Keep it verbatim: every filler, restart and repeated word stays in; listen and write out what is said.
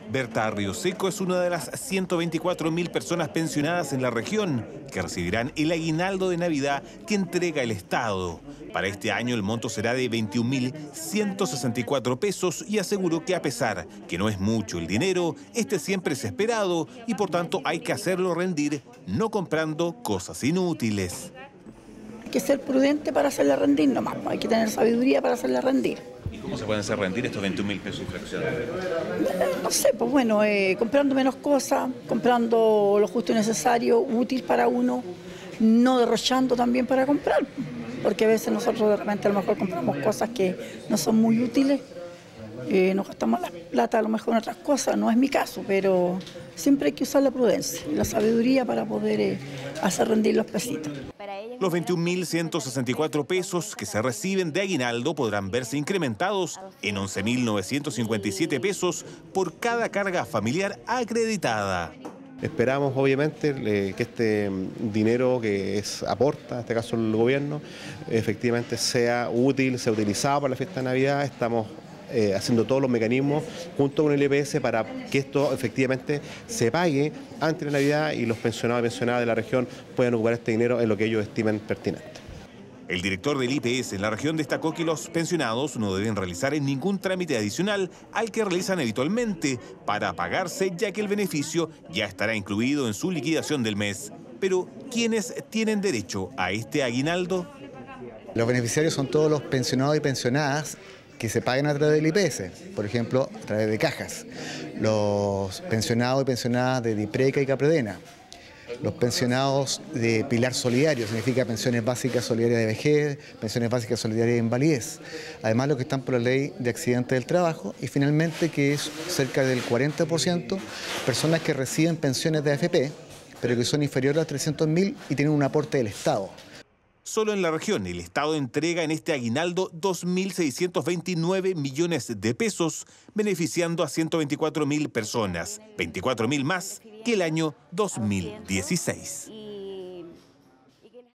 Berta Rioseco es una de las ciento veinticuatro mil personas pensionadas en la región que recibirán el aguinaldo de Navidad que entrega el Estado. Para este año el monto será de veintiún mil ciento sesenta y cuatro pesos y aseguró que a pesar que no es mucho el dinero, este siempre es esperado y por tanto hay que hacerlo rendir, no comprando cosas inútiles. Hay que ser prudente para hacerla rendir nomás, hay que tener sabiduría para hacerla rendir. ¿Y cómo se pueden hacer rendir estos veintiún mil pesos fraccionados? No sé, pues bueno, eh, comprando menos cosas, comprando lo justo y necesario, útil para uno, no derrochando también para comprar, porque a veces nosotros de repente a lo mejor compramos cosas que no son muy útiles, eh, nos gastamos la plata a lo mejor en otras cosas, no es mi caso, pero siempre hay que usar la prudencia y la sabiduría para poder eh, hacer rendir los pesitos. Los veintiún mil ciento sesenta y cuatro pesos que se reciben de aguinaldo podrán verse incrementados en once mil novecientos cincuenta y siete pesos por cada carga familiar acreditada. Esperamos, obviamente, que este dinero que es aporta, en este caso el gobierno, efectivamente sea útil, sea utilizado para la fiesta de Navidad. Estamos eh, haciendo todos los mecanismos junto con el I P S para que esto efectivamente se pague antes de la Navidad y los pensionados y pensionadas de la región puedan ocupar este dinero en lo que ellos estimen pertinente. El director del I P S en la región destacó que los pensionados no deben realizar ningún trámite adicional al que realizan habitualmente para pagarse, ya que el beneficio ya estará incluido en su liquidación del mes. Pero, ¿quiénes tienen derecho a este aguinaldo? Los beneficiarios son todos los pensionados y pensionadas que se paguen a través del I P S, por ejemplo, a través de cajas. Los pensionados y pensionadas de DIPRECA y CAPREDENA. Los pensionados de Pilar Solidario, significa pensiones básicas solidarias de vejez, pensiones básicas solidarias de invalidez. Además, los que están por la ley de accidentes del trabajo y finalmente que es cerca del cuarenta por ciento personas que reciben pensiones de A F P, pero que son inferiores a trescientos mil y tienen un aporte del Estado. Solo en la región, el Estado entrega en este aguinaldo dos mil seiscientos veintinueve millones de pesos, beneficiando a ciento veinticuatro mil personas, veinticuatro mil más que el año dos mil dieciséis.